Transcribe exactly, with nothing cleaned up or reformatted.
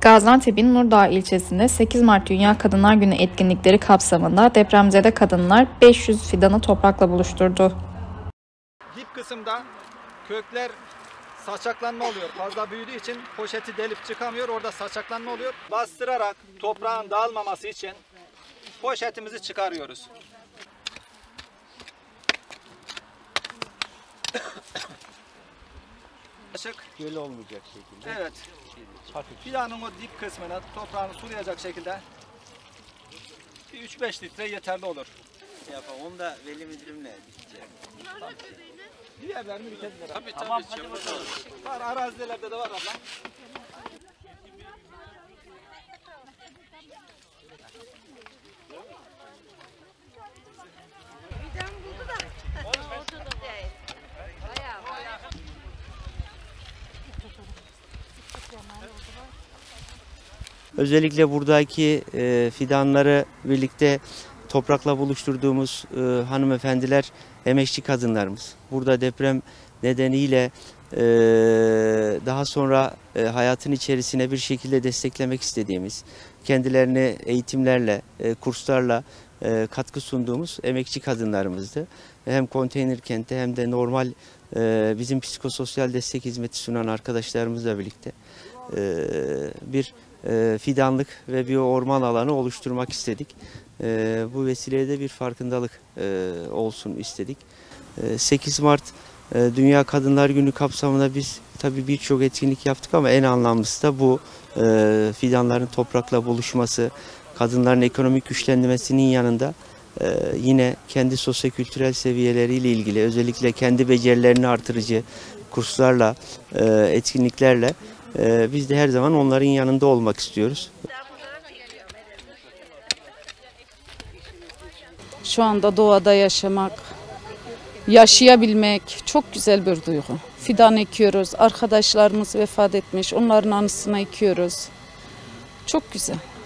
Gaziantep'in Nurdağ ilçesinde sekiz Mart Dünya Kadınlar Günü etkinlikleri kapsamında depremzede kadınlar beş yüz fidanı toprakla buluşturdu. Dip kısımda kökler saçaklanma oluyor. Fazla büyüdüğü için poşeti delip çıkamıyor. Orada saçaklanma oluyor. Bastırarak toprağın dağılmaması için poşetimizi çıkarıyoruz. Açık. Göl olmayacak şekilde. Evet. Fidanın o dip kısmına toprağını sulayacak şekilde bir üç beş litre yeterli olur. Yapalım. Onu da veli müdürümle dikeceğim. Diğerlerini bitenler. Tabii tabii. Tamam, hadi bakalım. Var, arazilerde de var abla. Özellikle buradaki e, fidanları birlikte toprakla buluşturduğumuz e, hanımefendiler, emekçi kadınlarımız. Burada deprem nedeniyle e, daha sonra e, hayatın içerisine bir şekilde desteklemek istediğimiz, kendilerini eğitimlerle, e, kurslarla e, katkı sunduğumuz emekçi kadınlarımızdı. Hem konteyner kentte hem de normal e, bizim psikososyal destek hizmeti sunan arkadaşlarımızla birlikte e, bir e, fidanlık ve bir orman alanı oluşturmak istedik. E, bu vesileyle bir farkındalık e, olsun istedik. E, sekiz Mart e, Dünya Kadınlar Günü kapsamında biz tabii birçok etkinlik yaptık ama en anlamlısı da bu e, fidanların toprakla buluşması, kadınların ekonomik güçlenmesinin yanında e, yine kendi sosyokültürel seviyeleriyle ilgili özellikle kendi becerilerini artırıcı kurslarla, e, etkinliklerle e, biz de her zaman onların yanında olmak istiyoruz. Şu anda doğada yaşamak, yaşayabilmek çok güzel bir duygu. Fidan ekiyoruz, arkadaşlarımız vefat etmiş, onların anısına ekiyoruz. Çok güzel.